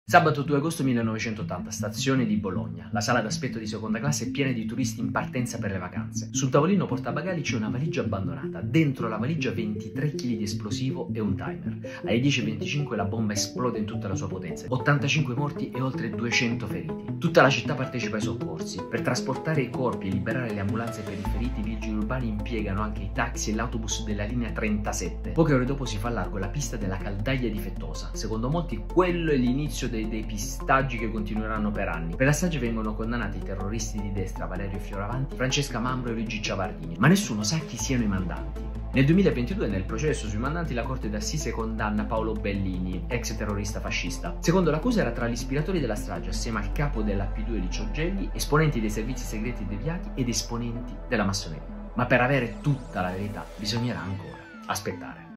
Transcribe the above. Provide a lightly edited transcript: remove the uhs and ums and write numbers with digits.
Sabato 2 agosto 1980, stazione di Bologna. La sala d'aspetto di seconda classe è piena di turisti in partenza per le vacanze. Sul tavolino portabagagli c'è una valigia abbandonata. Dentro la valigia 23 kg di esplosivo e un timer. Alle 10:25 la bomba esplode in tutta la sua potenza. 85 morti e oltre 200 feriti. Tutta la città partecipa ai soccorsi. Per trasportare i corpi e liberare le ambulanze per i feriti, i vigili urbani impiegano anche i taxi e l'autobus della linea 37. Poche ore dopo si fa largo la pista della caldaia difettosa. Secondo molti quello è l'inizio dei depistaggi che continueranno per anni. Per la strage vengono condannati i terroristi di destra Valerio Fioravanti, Francesca Mambro e Luigi Ciavardini, ma nessuno sa chi siano i mandanti. Nel 2022, nel processo sui mandanti, la Corte d'Assise condanna Paolo Bellini, ex terrorista fascista. Secondo l'accusa era tra gli ispiratori della strage, assieme al capo della P2 Licio Gelli, esponenti dei servizi segreti deviati ed esponenti della massoneria. Ma per avere tutta la verità bisognerà ancora aspettare.